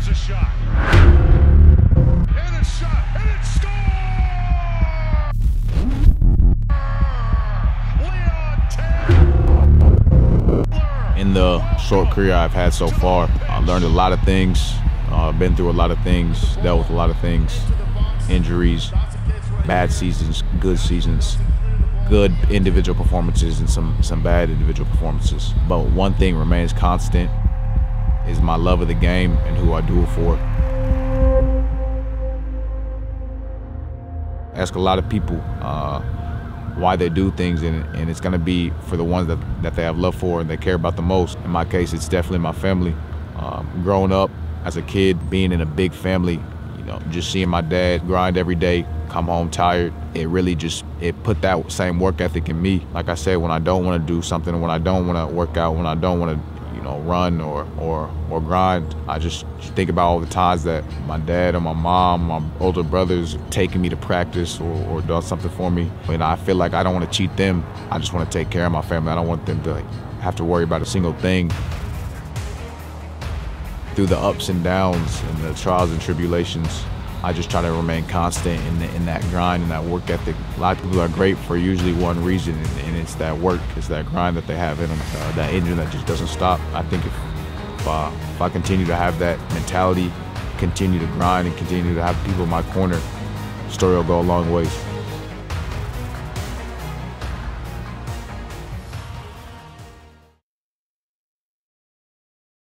Here's a shot. And it's shot. And it's score! In the short career I've had so far, I've learned a lot of things. I've been through a lot of things, dealt with a lot of things, injuries, bad seasons, good seasons, good individual performances and some bad individual performances. But one thing remains constant is my love of the game and who I do it for. I ask a lot of people why they do things, and it's gonna be for the ones that they have love for and they care about the most. In my case, it's definitely my family. Growing up as a kid, being in a big family, you know, just seeing my dad grind every day, come home tired, it really just, it put that same work ethic in me. Like I said, when I don't want to do something, when I don't want to work out, when I don't want to, you know, run or grind, I just think about all the times that my dad or my mom, my older brothers taking me to practice or done something for me. And I feel like I don't want to cheat them. I just want to take care of my family. I don't want them to have to worry about a single thing. Through the ups and downs and the trials and tribulations, I just try to remain constant in that grind and that work ethic. A lot of people are great for usually one reason, and it's that work, it's that grind that they have in them, that engine that just doesn't stop. I think if I continue to have that mentality, continue to grind and continue to have people in my corner, the story will go a long ways.